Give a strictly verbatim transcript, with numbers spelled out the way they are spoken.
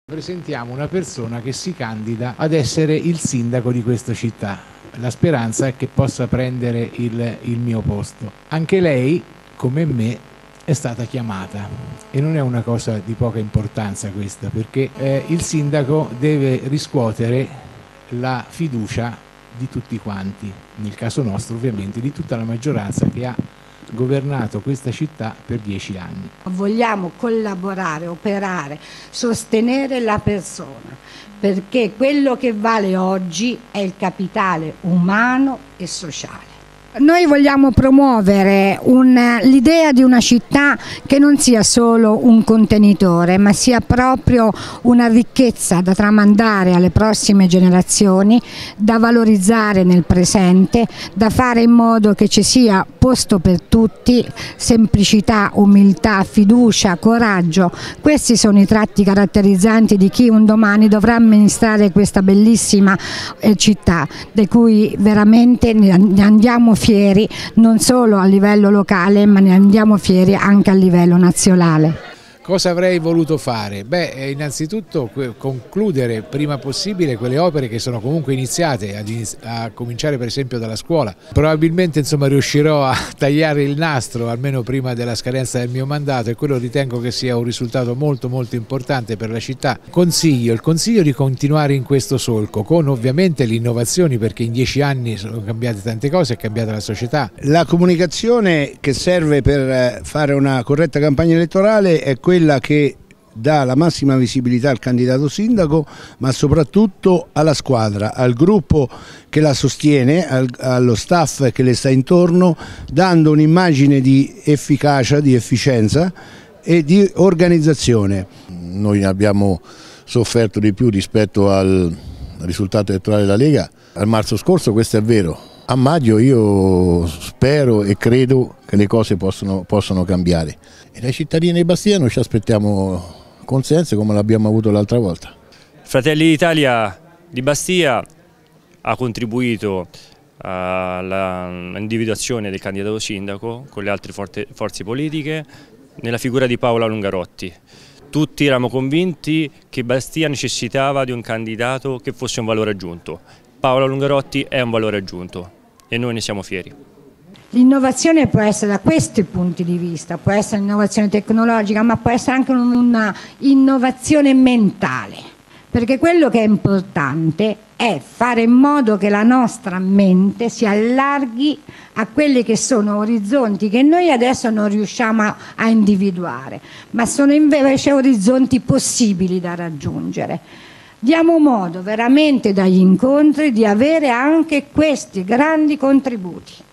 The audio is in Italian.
Presentiamo una persona che si candida ad essere il sindaco di questa città. La speranza è che possa prendere il, il mio posto. Anche lei, come me, è stata chiamata e non è una cosa di poca importanza questa, perché eh, il sindaco deve riscuotere la fiducia di tutti quanti, nel caso nostro ovviamente di tutta la maggioranza che ha governato questa città per dieci anni. Vogliamo collaborare, operare, sostenere la persona, perché quello che vale oggi è il capitale umano e sociale. Noi vogliamo promuovere l'idea di una città che non sia solo un contenitore, ma sia proprio una ricchezza da tramandare alle prossime generazioni, da valorizzare nel presente, da fare in modo che ci sia posto per tutti, semplicità, umiltà, fiducia, coraggio. Questi sono i tratti caratterizzanti di chi un domani dovrà amministrare questa bellissima eh, città, di cui veramente ne andiamo fieri non solo a livello locale, ma ne andiamo fieri anche a livello nazionale. Cosa avrei voluto fare? Beh, innanzitutto concludere prima possibile quelle opere che sono comunque iniziate, a, a cominciare per esempio dalla scuola. Probabilmente insomma riuscirò a tagliare il nastro almeno prima della scadenza del mio mandato e quello ritengo che sia un risultato molto molto importante per la città. Consiglio, il consiglio di continuare in questo solco, con ovviamente le innovazioni, perché in dieci anni sono cambiate tante cose, è cambiata la società. La comunicazione che serve per fare una corretta campagna elettorale è quella che dà la massima visibilità al candidato sindaco, ma soprattutto alla squadra, al gruppo che la sostiene, al, allo staff che le sta intorno, dando un'immagine di efficacia, di efficienza e di organizzazione. Noi abbiamo sofferto di più rispetto al risultato elettorale della Lega al marzo scorso, questo è vero. A maggio io spero e credo che le cose possono, possono cambiare e dai cittadini di Bastia noi ci aspettiamo consenso come l'abbiamo avuto l'altra volta. Fratelli d'Italia di Bastia ha contribuito all'individuazione del candidato sindaco con le altre forze politiche nella figura di Paola Lungarotti. Tutti eravamo convinti che Bastia necessitava di un candidato che fosse un valore aggiunto. Paola Lungarotti è un valore aggiunto e noi ne siamo fieri. L'innovazione può essere da questi punti di vista, può essere un'innovazione tecnologica, ma può essere anche una innovazione mentale, perché quello che è importante è fare in modo che la nostra mente si allarghi a quelli che sono orizzonti che noi adesso non riusciamo a, a individuare, ma sono invece orizzonti possibili da raggiungere. Diamo modo veramente dagli incontri di avere anche questi grandi contributi.